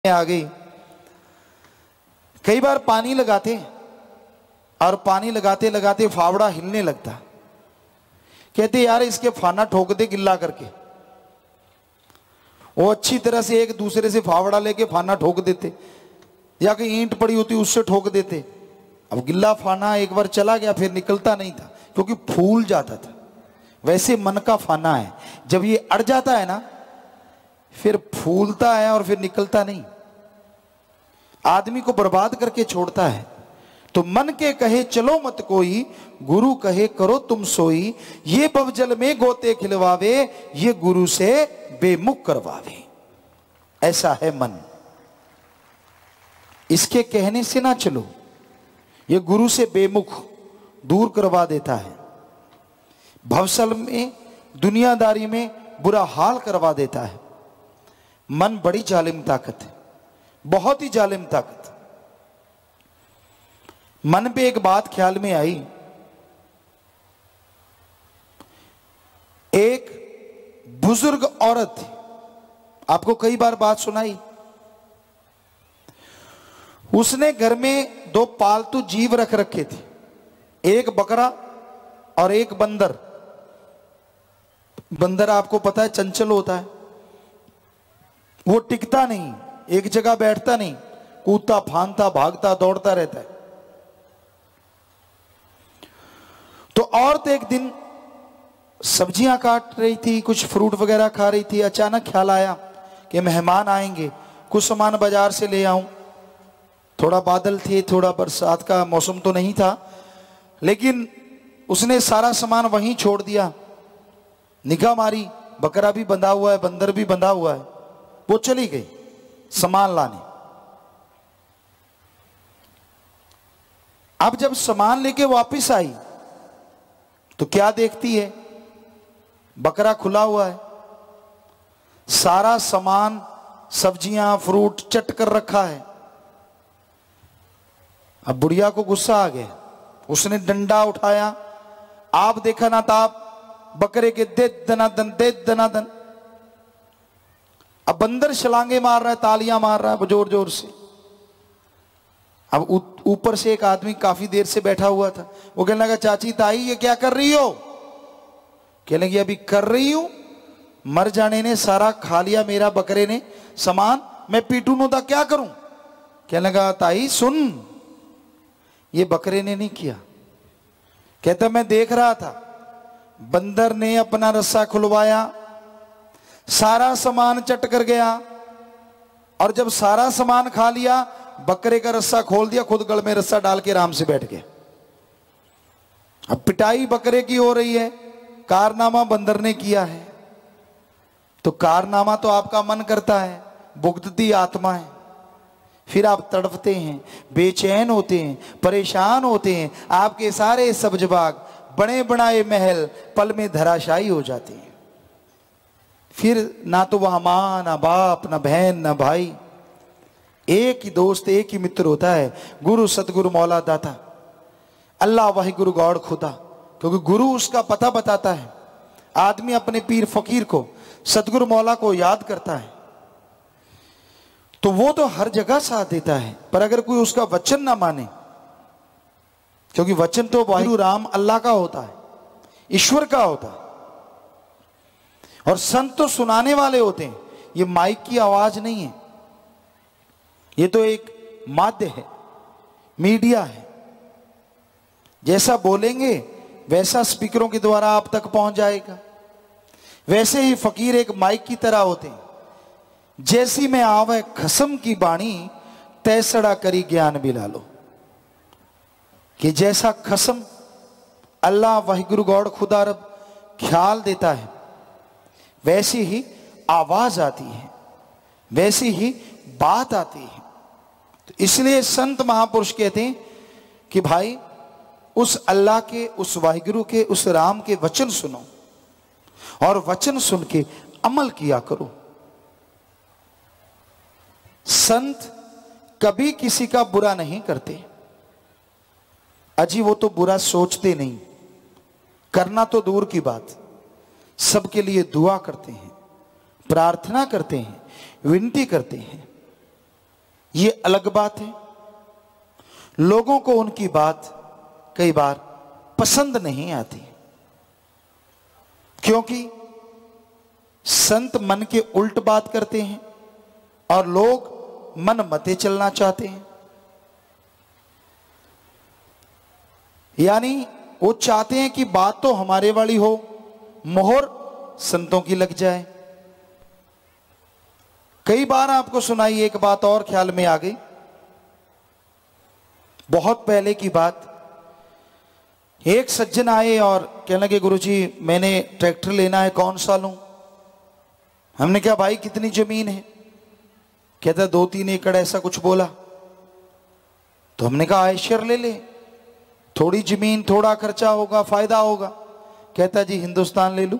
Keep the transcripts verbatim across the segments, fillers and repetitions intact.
आ गई। कई बार पानी लगाते और पानी लगाते लगाते फावड़ा हिलने लगता, कहते यार इसके फाना ठोक दे गिल्ला करके। वो अच्छी तरह से एक दूसरे से फावड़ा लेके फाना ठोक देते, या कहीं ईंट पड़ी होती उससे ठोक देते। अब गिल्ला फाना एक बार चला गया फिर निकलता नहीं था, क्योंकि फूल जाता था। वैसे मन का फाना है, जब ये अड़ जाता है ना फिर फूलता है और फिर निकलता नहीं, आदमी को बर्बाद करके छोड़ता है। तो मन के कहे चलो मत कोई, गुरु कहे करो तुम सोई। ये बवजल में गोते खिलवावे, ये गुरु से बेमुख करवावे। ऐसा है मन, इसके कहने से ना चलो, ये गुरु से बेमुख दूर करवा देता है। भवसल में दुनियादारी में बुरा हाल करवा देता है। मन बड़ी जालिम ताकत है, बहुत ही जालिम ताकत। मन पे एक बात ख्याल में आई, एक बुजुर्ग औरत थी, आपको कई बार बात सुनाई। उसने घर में दो पालतू जीव रख रखे थे, एक बकरा और एक बंदर। बंदर आपको पता है चंचल होता है, वो टिकता नहीं, एक जगह बैठता नहीं, कूदता फांदता भागता दौड़ता रहता है। तो औरत एक दिन सब्जियां काट रही थी, कुछ फ्रूट वगैरह खा रही थी। अचानक ख्याल आया कि मेहमान आएंगे, कुछ सामान बाजार से ले आऊं। थोड़ा बादल थे, थोड़ा बरसात का मौसम तो नहीं था, लेकिन उसने सारा सामान वहीं छोड़ दिया। निगाह मारी, बकरा भी बंधा हुआ है, बंदर भी बंधा हुआ है। वो चली गई सामान लाने। अब जब सामान लेके वापस आई तो क्या देखती है, बकरा खुला हुआ है, सारा सामान सब्जियां फ्रूट चट कर रखा है। अब बुढ़िया को गुस्सा आ गया, उसने डंडा उठाया, आप देखा ना ताप, बकरे के दे दनादन दे दनादन। अब बंदर छलांगे मार रहा है, तालियां मार रहा है जोर जोर से। अब ऊपर से एक आदमी काफी देर से बैठा हुआ था, वो कहने लगा चाची ताई ये क्या कर रही हो? कहने लगी अभी कर रही हूं, मर जाने ने सारा खा लिया मेरा बकरे ने सामान, मैं पीटू नो था क्या करूं? कहने लगा ताई सुन, ये बकरे ने नहीं किया। कहता मैं देख रहा था, बंदर ने अपना रस्सा खुलवाया, सारा सामान चट कर गया, और जब सारा सामान खा लिया बकरे का रस्सा खोल दिया, खुद गल में रस्सा डाल के आराम से बैठ गया। अब पिटाई बकरे की हो रही है, कारनामा बंदर ने किया है। तो कारनामा तो आपका मन करता है, भुगतती आत्मा है। फिर आप तड़पते हैं, बेचैन होते हैं, परेशान होते हैं, आपके सारे सब्ज बाग बने बनाए महल पल में धराशायी हो जाते हैं। फिर ना तो वहां मां, ना बाप, ना बहन, ना भाई, एक ही दोस्त, एक ही मित्र होता है, गुरु सतगुरु मौला दाता, अल्लाह वाहि गुरु गौड़ खुदा। क्योंकि गुरु उसका पता बताता है। आदमी अपने पीर फकीर को, सतगुरु मौला को याद करता है तो वो तो हर जगह साथ देता है। पर अगर कोई उसका वचन ना माने, क्योंकि वचन तो वाहिगुरु राम अल्लाह का होता है, ईश्वर का होता है, और संत तो सुनाने वाले होते हैं। ये माइक की आवाज नहीं है, ये तो एक माध्य है, मीडिया है। जैसा बोलेंगे वैसा स्पीकरों के द्वारा आप तक पहुंच जाएगा। वैसे ही फकीर एक माइक की तरह होते हैं। जैसी में आवे खसम की बाणी, तैसड़ा करी ज्ञान बिला लो। कि जैसा खसम अल्लाह वाहिगुरु गौड़ खुदा रब ख्याल देता है, वैसी ही आवाज आती है, वैसी ही बात आती है। तो इसलिए संत महापुरुष कहते हैं कि भाई उस अल्लाह के, उस वाहिगुरु के, उस राम के वचन सुनो और वचन सुन के अमल किया करो। संत कभी किसी का बुरा नहीं करते, अजी वो तो बुरा सोचते नहीं, करना तो दूर की बात, सबके लिए दुआ करते हैं, प्रार्थना करते हैं, विनती करते हैं। ये अलग बात है। लोगों को उनकी बात कई बार पसंद नहीं आती, क्योंकि संत मन के उल्ट बात करते हैं और लोग मन मते चलना चाहते हैं। यानी वो चाहते हैं कि बात तो हमारे वाली हो, मोहर संतों की लग जाए। कई बार आपको सुनाई एक बात और ख्याल में आ गई। बहुत पहले की बात, एक सज्जन आए और कहने लगे, गुरुजी मैंने ट्रैक्टर लेना है, कौन सा लूं? हमने कहा भाई कितनी जमीन है? कहता दो तीन एकड़ ऐसा कुछ बोला। तो हमने कहा आयशर ले ले, थोड़ी जमीन, थोड़ा खर्चा होगा, फायदा होगा। कहता जी हिंदुस्तान ले लूं।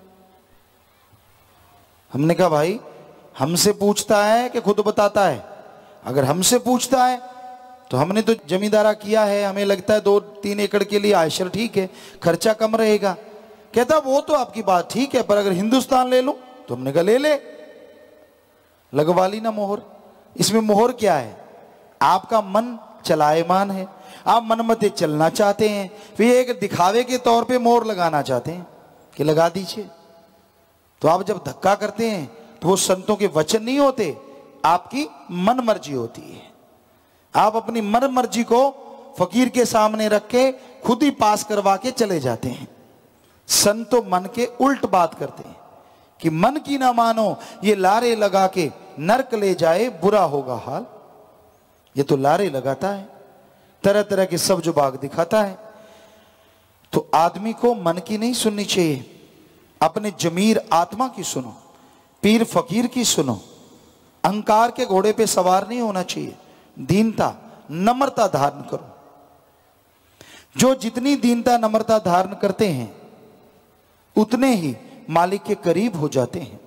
हमने कहा भाई हमसे पूछता है कि खुद बताता है? अगर हमसे पूछता है तो हमने तो जमींदारा किया है, हमें लगता है दो तीन एकड़ के लिए आयशर ठीक है, खर्चा कम रहेगा। कहता वो तो आपकी बात ठीक है, पर अगर हिंदुस्तान ले लूं? तो हमने कहा ले ले, लगवा ली ना मोहर। इसमें मोहर क्या है? आपका मन चलायमान है, आप मनमते चलना चाहते हैं, फिर एक दिखावे के तौर पे मोहर लगाना चाहते हैं कि लगा दीजिए। तो आप जब धक्का करते हैं तो वो संतों के वचन नहीं होते, आपकी मन मर्जी होती है। आप अपनी मन मर्जी को फकीर के सामने रख के खुद ही पास करवा के चले जाते हैं। संतों मन के उल्ट बात करते हैं कि मन की ना मानो, ये लारे लगा के नरक ले जाए, बुरा होगा हाल। ये तो लारे लगाता है, तरह तरह के सब जो बाग दिखाता है। तो आदमी को मन की नहीं सुननी चाहिए, अपने जमीर आत्मा की सुनो, पीर फकीर की सुनो। अहंकार के घोड़े पे सवार नहीं होना चाहिए, दीनता नम्रता धारण करो। जो जितनी दीनता नम्रता धारण करते हैं उतने ही मालिक के करीब हो जाते हैं।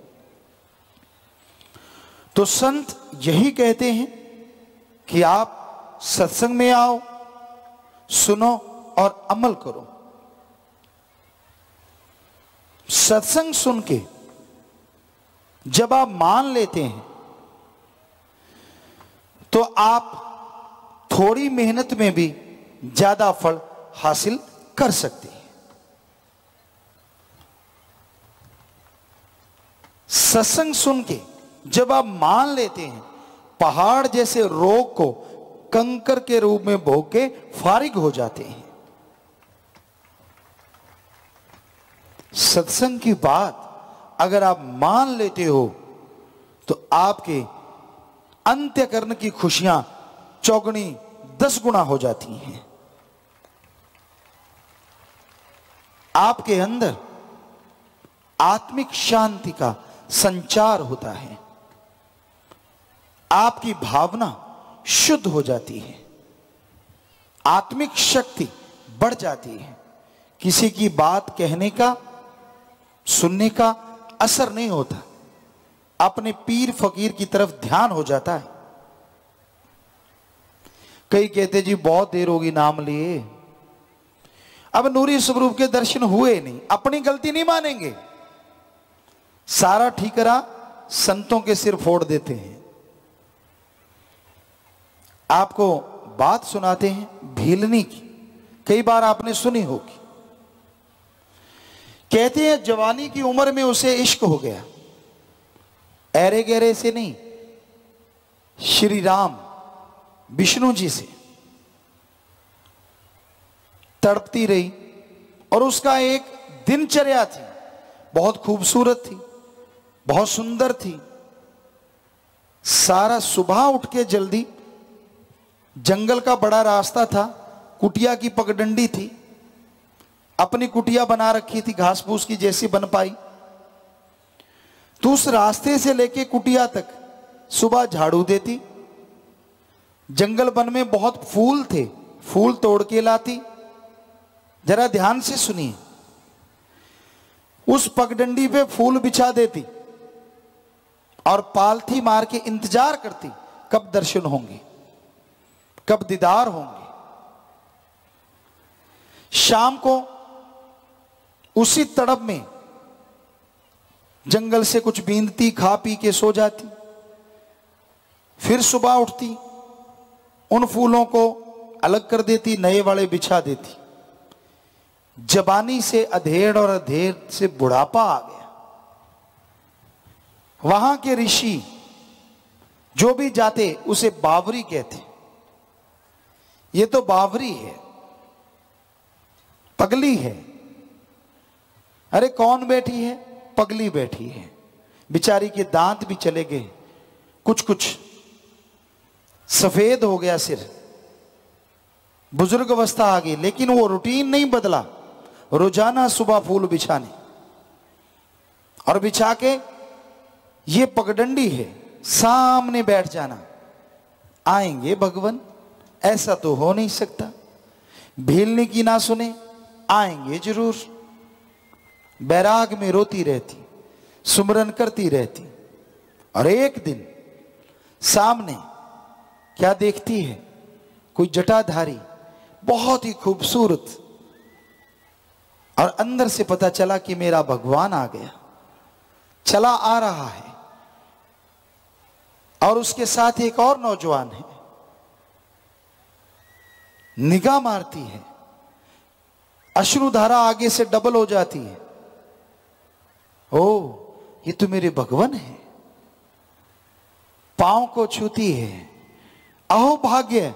तो संत यही कहते हैं कि आप सत्संग में आओ, सुनो और अमल करो। सत्संग सुन के जब आप मान लेते हैं तो आप थोड़ी मेहनत में भी ज्यादा फल हासिल कर सकते हैं। सत्संग सुन के जब आप मान लेते हैं, पहाड़ जैसे रोग को कंकर के रूप में भोग के फारिग हो जाते हैं। सत्संग की बात अगर आप मान लेते हो तो आपके अंत्यकरण की खुशियां चौगुनी दस गुना हो जाती हैं। आपके अंदर आत्मिक शांति का संचार होता है, आपकी भावना शुद्ध हो जाती है, आत्मिक शक्ति बढ़ जाती है। किसी की बात कहने का, सुनने का असर नहीं होता, अपने पीर फकीर की तरफ ध्यान हो जाता है। कई कहते जी बहुत देर होगी नाम लिए, अब नूरी स्वरूप के दर्शन हुए नहीं, अपनी गलती नहीं मानेंगे, सारा ठीकरा संतों के सिर फोड़ देते हैं। आपको बात सुनाते हैं भीलनी की, कई बार आपने सुनी होगी। कहते हैं जवानी की उम्र में उसे इश्क हो गया, ऐरे गहरे से नहीं, श्री राम विष्णु जी से तड़पती रही। और उसका एक दिनचर्या थी, बहुत खूबसूरत थी, बहुत सुंदर थी। सारा सुबह उठ के जल्दी, जंगल का बड़ा रास्ता था, कुटिया की पगडंडी थी, अपनी कुटिया बना रखी थी घास फूस की जैसी बन पाई। तो उस रास्ते से लेके कुटिया तक सुबह झाड़ू देती। जंगल वन में बहुत फूल थे, फूल तोड़ के लाती। जरा ध्यान से सुनिए, उस पगडंडी पे फूल बिछा देती और पालथी मार के इंतजार करती कब दर्शन होंगे, कब दीदार होंगे। शाम को उसी तड़प में जंगल से कुछ बीनती, खा पी के सो जाती। फिर सुबह उठती, उन फूलों को अलग कर देती, नए वाले बिछा देती। जवानी से अधेड़ और अधेड़ से बुढ़ापा आ गया। वहां के ऋषि जो भी जाते उसे बावरी कहते। ये तो बावरी है, पगली है। अरे कौन बैठी है? पगली बैठी है। बेचारी के दांत भी चले गए, कुछ कुछ सफेद हो गया सिर, बुजुर्ग अवस्था आ गई, लेकिन वो रूटीन नहीं बदला। रोजाना सुबह फूल बिछाने, और बिछा के ये पगडंडी है, सामने बैठ जाना। आएंगे भगवान, ऐसा तो हो नहीं सकता। भीलने की ना सुने, आएंगे जरूर। बैराग में रोती रहती, सुमरन करती रहती। और एक दिन सामने क्या देखती है? कोई जटाधारी, बहुत ही खूबसूरत। और अंदर से पता चला कि मेरा भगवान आ गया, चला आ रहा है। और उसके साथ एक और नौजवान है। निगाह मारती है, अश्रुधारा आगे से डबल हो जाती है। ओ, ये तो मेरे भगवान है। पांव को छूती है। अहो भाग्य,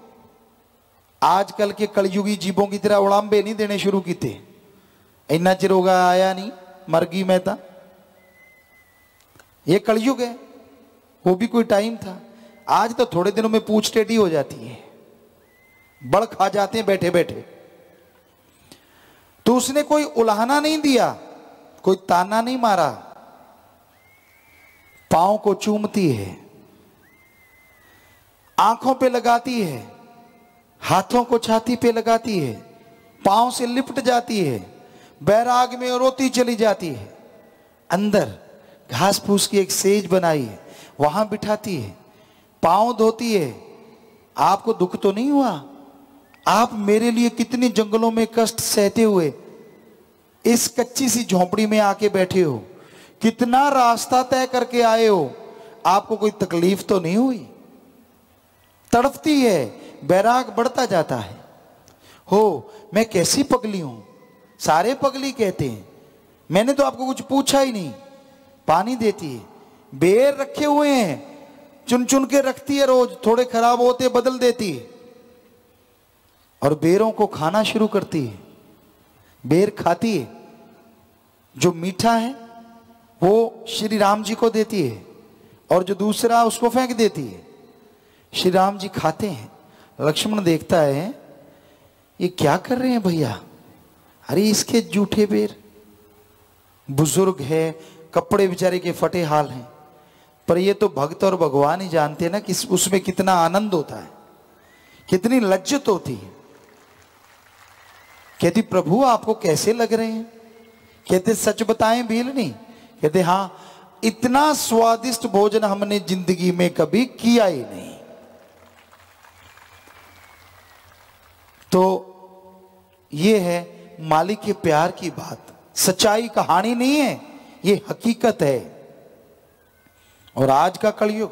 आजकल के कलयुगी जीवों की तरह उड़ाम्बे नहीं देने शुरू की थे। इन्ना चिर होगा आया नहीं, मर गई मैं था। ये कलयुग है, वो भी कोई टाइम था। आज तो थोड़े दिनों में पूछ टेढ़ी हो जाती है, बड़ खा जाते हैं बैठे बैठे। तो उसने कोई उलाहना नहीं दिया, कोई ताना नहीं मारा। पांव को चूमती है, आंखों पे लगाती है, हाथों को छाती पे लगाती है, पांव से लिपट जाती है, बैराग में रोती चली जाती है। अंदर घास फूस की एक सेज बनाई है, वहां बिठाती है, पांव धोती है। आपको दुख तो नहीं हुआ? आप मेरे लिए कितने जंगलों में कष्ट सहते हुए इस कच्ची सी झोंपड़ी में आके बैठे हो, कितना रास्ता तय करके आए हो, आपको कोई तकलीफ तो नहीं हुई? तड़पती है, बैराग बढ़ता जाता है। हो, मैं कैसी पगली हूं, सारे पगली कहते हैं। मैंने तो आपको कुछ पूछा ही नहीं। पानी देती है, बेर रखे हुए हैं, चुन चुन के रखती है, रोज थोड़े खराब होते बदल देती है। और बेरों को खाना शुरू करती है। बेर खाती है, जो मीठा है वो श्री राम जी को देती है, और जो दूसरा उसको फेंक देती है। श्री राम जी खाते हैं। लक्ष्मण देखता है, ये क्या कर रहे हैं भैया? अरे इसके जूठे बेर। बुजुर्ग है, कपड़े बेचारे के फटे हाल हैं, पर ये तो भक्त और भगवान ही जानते हैं ना कि उसमें कितना आनंद होता है, कितनी लज्जत होती है। कहती, प्रभु आपको कैसे लग रहे हैं? कहते, सच बताएं भीलनी? कहते, हां, इतना स्वादिष्ट भोजन हमने जिंदगी में कभी किया ही नहीं। तो ये है मालिक के प्यार की बात। सच्चाई कहानी नहीं है, ये हकीकत है। और आज का कलयुग,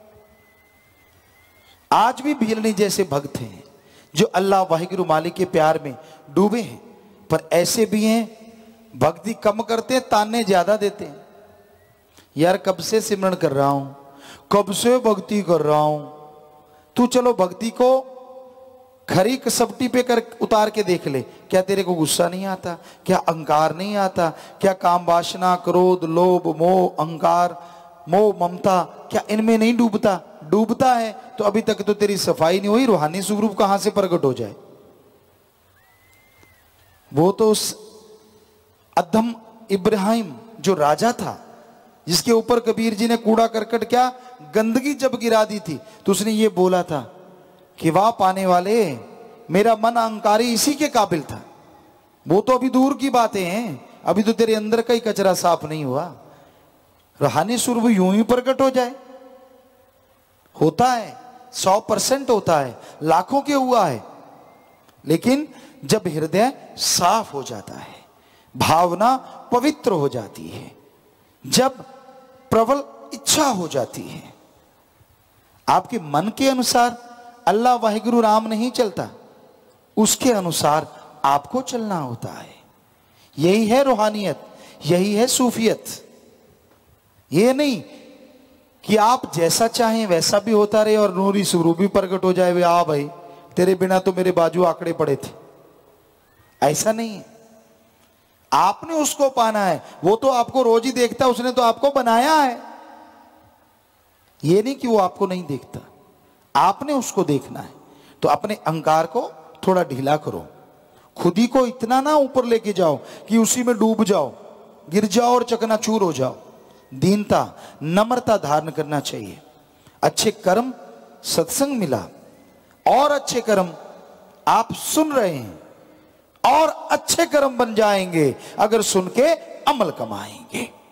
आज भी भीलनी जैसे भक्त हैं जो अल्लाह वाहिगुरु मालिक के प्यार में डूबे हैं, पर ऐसे भी हैं भक्ति कम करते हैं, ताने ज्यादा देते हैं। यार कब से सिमरन कर रहा हूं, कब से भक्ति कर रहा हूं, तू चलो भक्ति को खरी कसपटी पे कर उतार के देख ले। क्या तेरे को गुस्सा नहीं आता? क्या अहंकार नहीं आता? क्या काम वासना, क्रोध, लोभ, मोह, अहंकार, मोह, ममता, क्या इनमें नहीं डूबता? डूबता है तो अभी तक तो तेरी सफाई नहीं हुई। रूहानी स्वरूप कहां से प्रकट हो जाए? वो तो उस अदम इब्राहिम जो राजा था, जिसके ऊपर कबीर जी ने कूड़ा करकट क्या गंदगी जब गिरा दी थी, तो उसने ये बोला था कि वाह पाने वाले, मेरा मन अहंकारी इसी के काबिल था। वो तो अभी दूर की बातें हैं, अभी तो तेरे अंदर का ही कचरा साफ नहीं हुआ। रूहानी स्वरूप यूं ही प्रकट हो जाए? होता है, सौ परसेंट होता है, लाखों के हुआ है। लेकिन जब हृदय साफ हो जाता है, भावना पवित्र हो जाती है, जब प्रबल इच्छा हो जाती है, आपके मन के अनुसार अल्लाह वाहिगुरु राम नहीं चलता, उसके अनुसार आपको चलना होता है। यही है रूहानियत, यही है सूफियत। ये नहीं कि आप जैसा चाहें वैसा भी होता रहे और नूरी स्वरूप भी प्रकट हो जाए, वे आ भाई तेरे बिना तो मेरे बाजू आंकड़े पड़े थे। ऐसा नहीं है, आपने उसको पाना है। वो तो आपको रोज ही देखता है, उसने तो आपको बनाया है। ये नहीं कि वो आपको नहीं देखता, आपने उसको देखना है। तो अपने अहंकार को थोड़ा ढीला करो, खुद ही को इतना ना ऊपर लेके जाओ कि उसी में डूब जाओ, गिर जाओ और चकनाचूर हो जाओ। दीनता, नम्रता धारण करना चाहिए। अच्छे कर्म, सत्संग मिला और अच्छे कर्म आप सुन रहे हैं और अच्छे कर्म बन जाएंगे अगर सुन के अमल कमाएंगे।